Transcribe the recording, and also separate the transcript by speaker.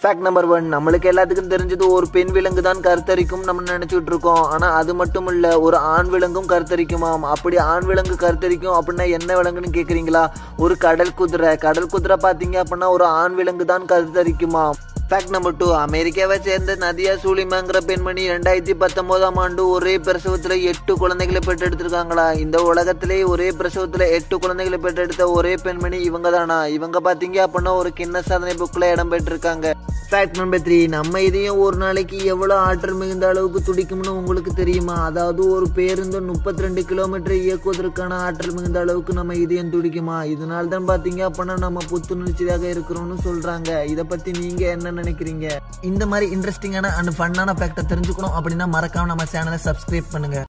Speaker 1: Fact number 1, நம்மளுக்கு எல்லாத்துக்கும் தெரிஞ்சது ஒரு பெண் விலங்கு தான் கருத்தரிக்கும் நம்ம நினைச்சிட்டு இருக்கோம். ஆனா அது மட்டும் இல்ல, ஒரு ஆண் விலங்கும் கருத்தரிக்குமாம். அப்படி ஆண் விலங்கு கருத்தரிக்கும் அப்படின்னா என்ன விலங்குன்னு கேக்குறீங்களா? ஒரு கடல் குதிரை. கடல் குதிரை பாத்தீங்க அப்படின்னா ஒரு ஆண் விலங்கு தான் கருத்தரிக்குமாம். ஃபேக்ட் நம்பர் 2, அமெரிக்காவை சேர்ந்த நதியா சூலிமாங்கிற பெண்மணி 2019ஆம் ஆண்டு ஒரே பிரசவத்துல 8 குழந்தைகளை பெற்றெடுத்திருக்காங்களா? இந்த உலகத்திலே ஒரே பிரசவத்துல 8 குழந்தைகளை பெற்றெடுத்த ஒரே பெண்மணி இவங்க தானா? இவங்க பாத்தீங்க அப்படின்னா ஒரு கின்னஸ் சாதனை புக்ல இடம் பெற்றிருக்காங்க. ஃபேக்ட் நம்பர் 3, நம்ம இதயம் ஒரு நாளைக்கு எவ்வளவு ஆற்றல் மிகுந்த அளவுக்கு துடிக்கும்னு உங்களுக்கு தெரியுமா? அதாவது ஒரு பேருந்து 32 கிலோமீட்டர் இயக்குவதற்கான ஆற்றல் மிகுந்த அளவுக்கு நம்ம இதயம் துடிக்குமா? இதனால தான் பாத்தீங்க அப்படின்னா நம்ம புத்துணர்ச்சியாக இருக்கிறோம்னு சொல்றாங்க. இதை பத்தி நீங்க என்ன நினைக்கிறீங்க? இந்த மாதிரி இன்ட்ரெஸ்டிங்கான அண்ட் ஃபன்னான ஃபேக்டை தெரிஞ்சுக்கணும் அப்படின்னா மறக்காம நம்ம சேனலை சப்ஸ்கிரைப் பண்ணுங்க.